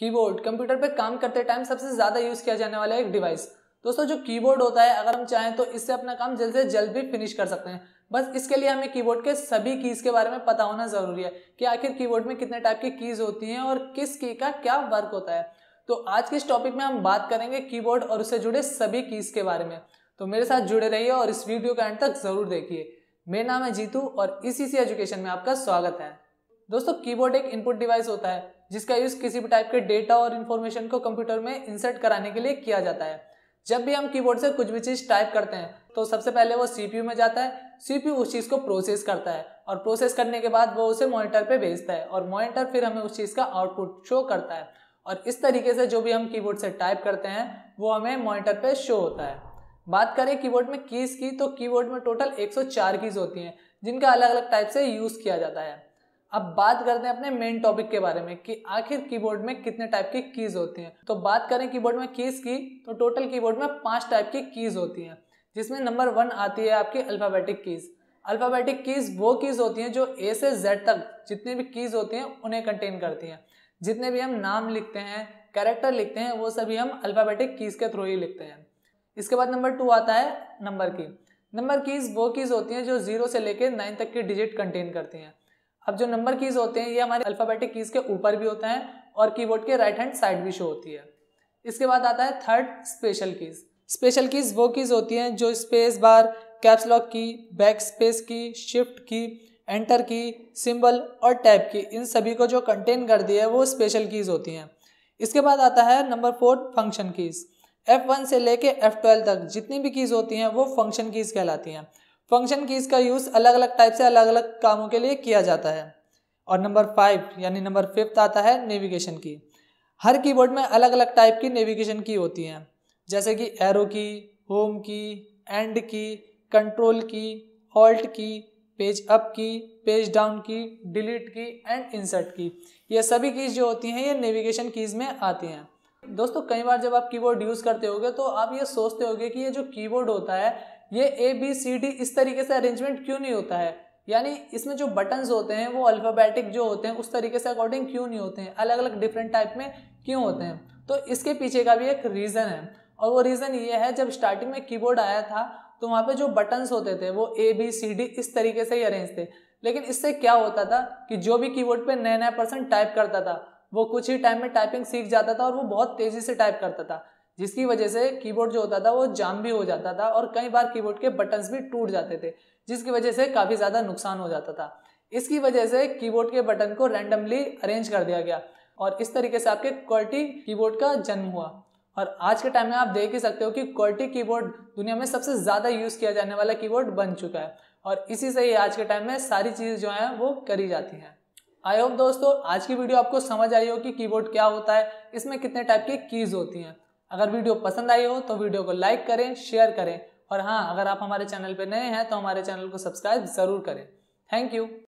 Keyboard computer पे काम करते टाइम सबसे ज्यादा यूज किया जाने वाला एक डिवाइस। दोस्तों जो कीबोर्ड होता है, अगर हम चाहें तो इससे अपना काम जल्द से जल्द भी फिनिश कर सकते हैं। बस इसके लिए हमें कीबोर्ड के सभी कीज के बारे में पता होना जरूरी है कि आखिर कीबोर्ड में कितने टाइप की कीज होती हैं और किस की का क्या वर्क होता है। तो आज के इस टॉपिक में हम बात करेंगे कीबोर्ड और उससे जुड़े सभी कीज के बारे में। तो मेरे साथ जुड़े रहिए और इस वीडियो का एंड तक जरूर देखिए। मेरा नाम है जीतू और ईसीसी एजुकेशन में आपका स्वागत है। दोस्तों कीबोर्ड एक इनपुट डिवाइस होता है जिसका यूज किसी भी टाइप के डेटा और इन्फॉर्मेशन को कंप्यूटर में इंसर्ट कराने के लिए किया जाता है। जब भी हम कीबोर्ड से कुछ भी चीज टाइप करते हैं तो सबसे पहले वो सीपीयू में जाता है। सीपीयू उस चीज को प्रोसेस करता है और प्रोसेस करने के बाद वो उसे मॉनिटर पे भेजता है और मॉनिटर फिर हमें उस चीज का आउटपुट शो करता है। और इस तरीके से जो भी हम कीबोर्ड से टाइप करते हैं वो हमें मॉनिटर पे शो होता है। बात करें कीबोर्ड में कीज की, तो कीबोर्ड में टोटल 104 कीज होती हैं जिनका अलग अलग टाइप से यूज किया जाता है। अब बात करते हैं अपने मेन टॉपिक के बारे में कि आखिर कीबोर्ड में कितने टाइप की कीज होती हैं। तो बात करें कीबोर्ड में कीज की, तो टोटल कीबोर्ड में 5 टाइप की कीज होती हैं, जिसमें नंबर 1 आती है आपकी अल्फाबेटिक कीज। अल्फाबेटिक कीज वो कीज होती हैं जो ए से जेड तक जितने भी कीज होती हैं उन्हें कंटेन करती हैं। जितने भी हम नाम लिखते हैं, कैरेक्टर लिखते हैं, वो सभी हम अल्फाबेटिक कीज के थ्रू ही लिखते हैं। इसके बाद नंबर 2 आता है नंबर की। नंबर कीज वो कीज होती हैं जो 0 से लेकर 9 तक की डिजिट कंटेन करती हैं। अब जो नंबर कीज होते हैं ये हमारे अल्फाबेटिक कीज के ऊपर भी होता है और कीबोर्ड के राइट हैंड साइड भी शो होती है। इसके बाद आता है third special keys. Special keys वो कीज होती हैं जो space bar, caps lock key, back space key, shift key, enter key, symbol और टैब की, इन सभी को जो कंटेन कर दिया है वो स्पेशल कीज होती हैं। इसके बाद आता है नंबर 4 फंक्शन कीज। F1 से लेके F12 तक जितनी भी कीज होती हैं वो फंक्शन कीज कहलाती हैं। फंक्शन कीज का यूज अलग अलग टाइप से अलग अलग कामों के लिए किया जाता है। और नंबर 5 यानी नंबर 5 आता है नेविगेशन की। हर कीबोर्ड में अलग अलग टाइप की नेविगेशन की होती हैं, जैसे कि एरो की, होम की, एंड की, control key, alt key, page up key, page down key, delete key and insert key. ये सभी कीज जो होती हैं ये नेविगेशन कीज में आती हैं। दोस्तों कई बार जब आप कीबोर्ड यूज करते होगे तो आप ये सोचते होगे कि ये जो कीबोर्ड होता है ये ABCD इस तरीके से अरेंजमेंट क्यों नहीं होता है, यानी इसमें जो बटन्स होते हैं वो अल्फाबेटिक जो होते हैं उस तरीके से अकॉर्डिंग क्यों नहीं होते हैं, अलग अलग डिफरेंट टाइप में क्यों होते हैं। तो इसके पीछे का भी एक रीजन है और वो रीजन ये है, जब स्टार्टिंग में कीबोर्ड आया था तो वहाँ पे जो बटन्स होते थे वो ABCD इस तरीके से ही अरेंज थे। लेकिन इससे क्या होता था कि जो भी कीबोर्ड पे नया नया पर्सन टाइप करता था वो कुछ ही टाइम में टाइपिंग सीख जाता था और वो बहुत तेजी से टाइप करता था, जिसकी वजह से कीबोर्ड जो होता था वो जाम भी हो जाता था और कई बार कीबोर्ड के बटन्स भी टूट जाते थे, जिसकी वजह से काफी ज्यादा नुकसान हो जाता था। इसकी वजह से कीबोर्ड के बटन को रैंडमली अरेंज कर दिया गया और इस तरीके से आपके क्वालिटी कीबोर्ड का जन्म हुआ। और आज के टाइम में आप देख ही सकते हो कि क्वालिटी कीबोर्ड दुनिया में सबसे ज्यादा यूज किया जाने वाला कीबोर्ड बन चुका है और इसी से ही आज के टाइम में सारी चीजें जो है वो करी जाती हैं। आई होप दोस्तों आज की वीडियो आपको समझ आई हो कि कीबोर्ड क्या होता है, इसमें कितने टाइप की कीज होती हैं। अगर वीडियो पसंद आई हो तो वीडियो को लाइक करें, शेयर करें और हाँ, अगर आप हमारे चैनल पर नए हैं तो हमारे चैनल को सब्सक्राइब जरूर करें। Thank you.